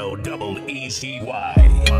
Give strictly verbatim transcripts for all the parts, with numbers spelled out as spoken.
L double E C Y.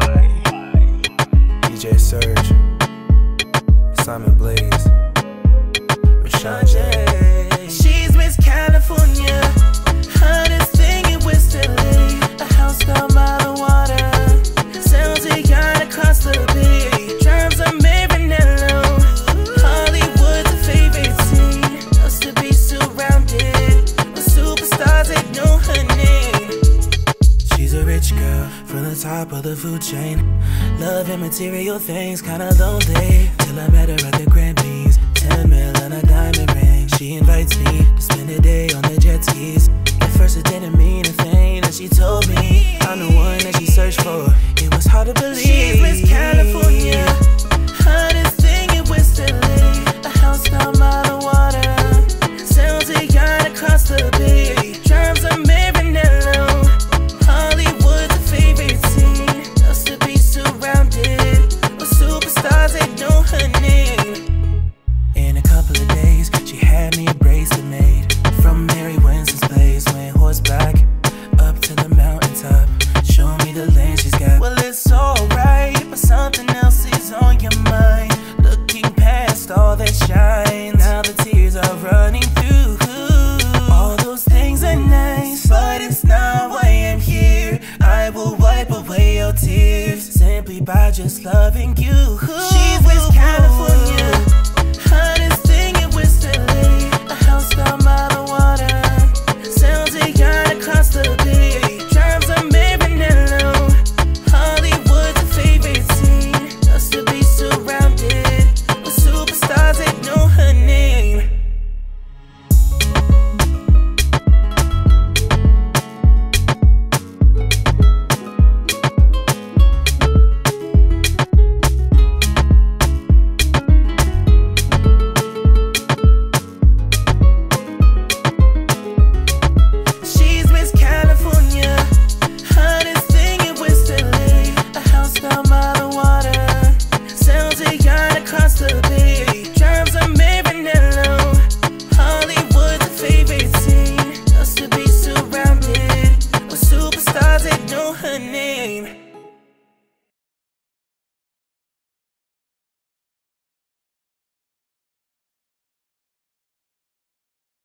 D J Serg, Simon Blaze, Rashon. She's Miss California, hottest thing in West L A. A house down by the water, sells a yacht across the bay. Drives a Marinello, Hollywood's a favorite scene. Loves to be surrounded with superstars that know her name. She's a rich girl from the top of the food chain. Love and material things, kinda lonely. Till I met her at the Grammys. Ten mil and a diamond ring. She invites me to spend a day on the jet skis. At first it didn't mean a thing, and she told me I'm the one that she searched for. It was hard to believe. She's Miss California, hottest thing in West L A. A house down by the water, sells a yacht across the bay. Drives a Marinello, Hollywood's a favorite scene. Loves to be surrounded with superstars that know her name. In a couple of days, she had me a bracelet made from Mary Winston's place. Went horseback up to the mountaintop, show me the land she's got. Well, it's alright, but something else is on your mind. Looking past all that shine, now the tears are running through. All those things are nice, but it's not why I'm here. I will wipe away your tears simply by just loving you. She's Miss California, hottest thing in West L A. A house down by the water, sells a yacht across the bay. Drives a Marinello, Hollywood's a favorite scene. Loves to be surrounded with superstars that know her name. She's Miss California, hottest thing in West L A. A house down by the water, sells a yacht across the bay. Drives a Marinello, Hollywood's a favorite scene. Loves to be surrounded with superstars that know her name.